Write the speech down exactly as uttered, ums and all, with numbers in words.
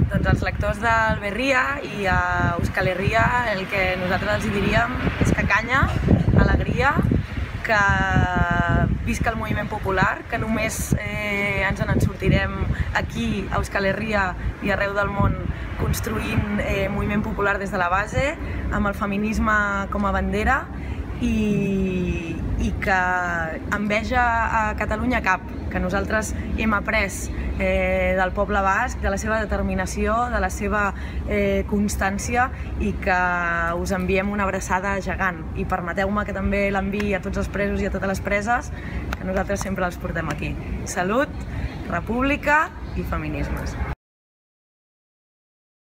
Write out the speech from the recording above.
Doncs als lectors d'Alberria i a Euskal Herria el que nosaltres els diríem és que canya, alegria, que visca el moviment popular, que només eh, ens en sortirem aquí a Euskal Herria i arreu del món construint eh, moviment popular des de la base, amb el feminisme com a bandera, i, i que enveja a Catalunya cap, que nosaltres hem après eh, del poble basc, de la seva determinació, de la seva eh, constància, i que us enviem una abraçada gegant. I permeteu-me que també l'enviï a tots els presos i a totes les preses, que nosaltres sempre els portem aquí. Salut, república i feminismes.